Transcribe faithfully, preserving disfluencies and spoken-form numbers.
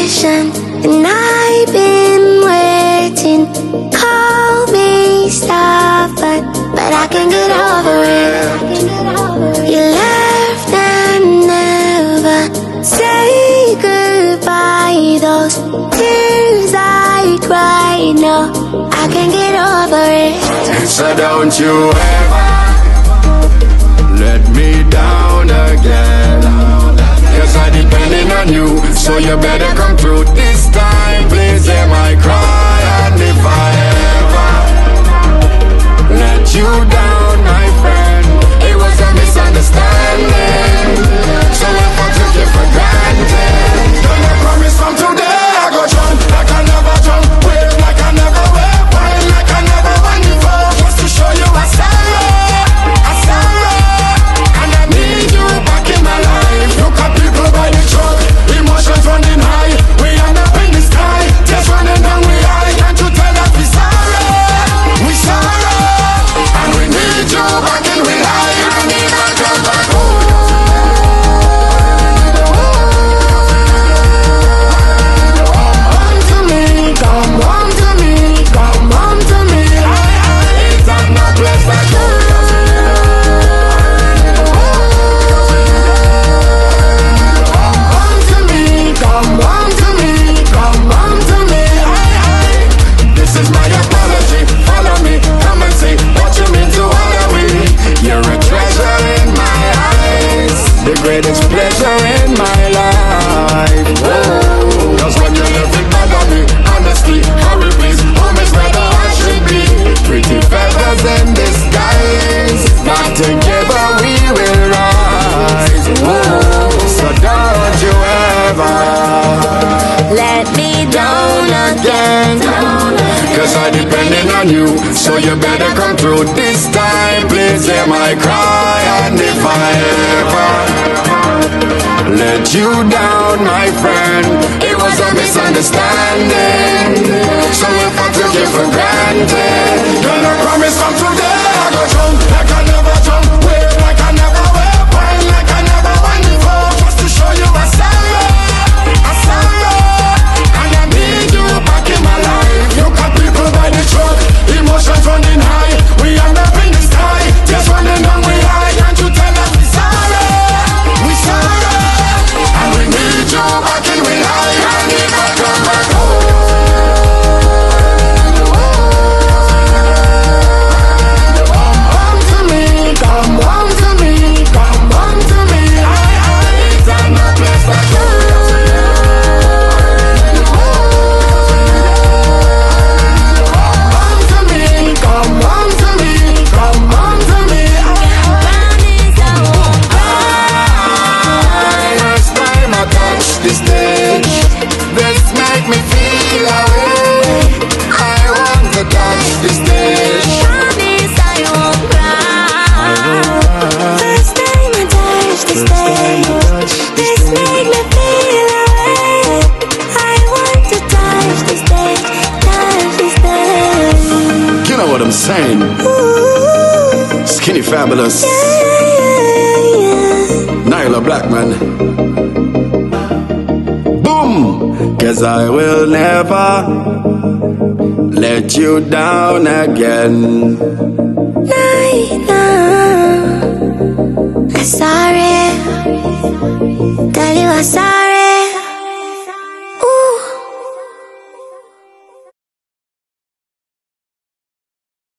patient, and I've been waiting. Call me stubborn, but I can't get over it. You left and never say goodbye. Those tears I cried, no, I can't get over it. So don't you ever let me down again, 'cause I'm depending on you, so you better come through this time. Please hear my cry, and if I ever let you down, my friend, it was a misunderstanding. So if I took you for granted, then I promise from today I go jump like I never jump, wave like I never wave, wine like I never wine before, just to show you I sorry, I sorry, and I need you back in my life. Look at people by the truck, emotions running high, we end up in the sky, just running down we high. Can't you tell us we sorry, we sorry, and we need you back in we life. I need my come back home. Come home to me, come home to me. It's not no place like home. Home to me, come home to me, come home to me. This is my apology. Follow me, come and see what you mean to all of we. You're a treasure in my eyes, the greatest pleasure in my life. Cause when you live it bother me, honestly, hurry please, home is where the heart should be. Pretty feathers in disguise, back together we will rise. Whoa. So don't you ever Let me down again, 'cause I'm depending on you, so you better come through this time. Please hear my cry, and if I ever let you down, my friend, it was a misunderstanding. So if I took you for granted, then I promise from today I go jump like I never jump, wave like I never wave, wine like I never wine before, just to show you I sorry, I sorry, and I need you back in my life. Look at people by the truck, emotions running high, we end up in the sky, just running down we high. Can't you tell us we sorry, we sorry, and we need you back in we life. I need my come back home. Home to me, come home to me, come home to me. It's not no place like home. Home to me, come home to me, come home to me. First time I touch the stage, this make me feel away. I want to touch the stage. promise I won't cry. First time I touch the stage, this make me feel away. I want to touch the stage, touch the stage. You know what I'm saying? Ooh, Skinny Fabulous, yeah, yeah. nailah, blackman. Boom! 'Cause I will never let you down again. nailah, I'm sorry, tell you I'm sorry.